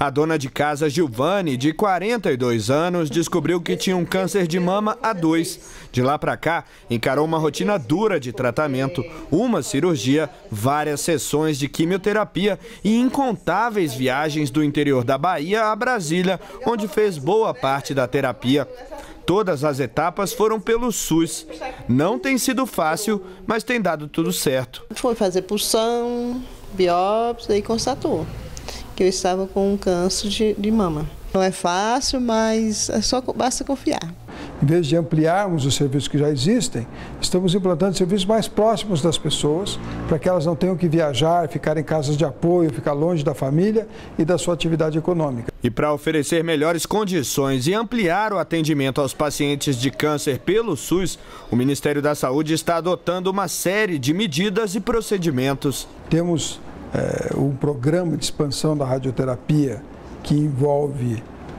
A dona de casa Gilvane, de 42 anos, descobriu que tinha um câncer de mama A2. De lá para cá, encarou uma rotina dura de tratamento, uma cirurgia, várias sessões de quimioterapia e incontáveis viagens do interior da Bahia a Brasília, onde fez boa parte da terapia. Todas as etapas foram pelo SUS. Não tem sido fácil, mas tem dado tudo certo. Foi fazer punção, biópsia e constatou que eu estava com um câncer de mama. Não é fácil, mas basta confiar. Em vez de ampliarmos os serviços que já existem, estamos implantando serviços mais próximos das pessoas, para que elas não tenham que viajar, ficar em casas de apoio, ficar longe da família e da sua atividade econômica. E para oferecer melhores condições e ampliar o atendimento aos pacientes de câncer pelo SUS, o Ministério da Saúde está adotando uma série de medidas e procedimentos. Temos um programa de expansão da radioterapia que envolve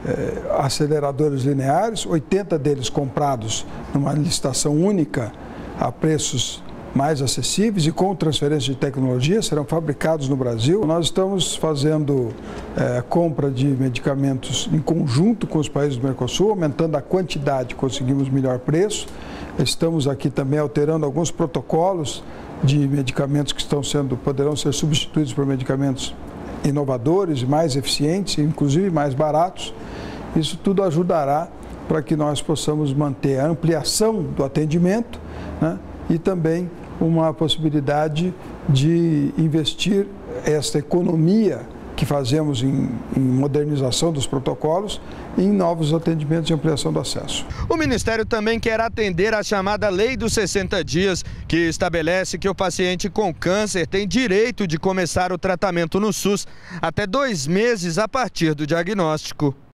aceleradores lineares, 80 deles comprados numa licitação única a preços mais acessíveis e com transferência de tecnologia, serão fabricados no Brasil. Nós estamos fazendo compra de medicamentos em conjunto com os países do Mercosul, aumentando a quantidade, conseguimos melhor preço. Estamos aqui também alterando alguns protocolos de medicamentos que poderão ser substituídos por medicamentos inovadores, mais eficientes, inclusive mais baratos. Isso tudo ajudará para que nós possamos manter a ampliação do atendimento, né, e também uma possibilidade de investir essa economia que fazemos em modernização dos protocolos em novos atendimentos e ampliação do acesso. O Ministério também quer atender à chamada Lei dos 60 dias, que estabelece que o paciente com câncer tem direito de começar o tratamento no SUS até 2 meses a partir do diagnóstico.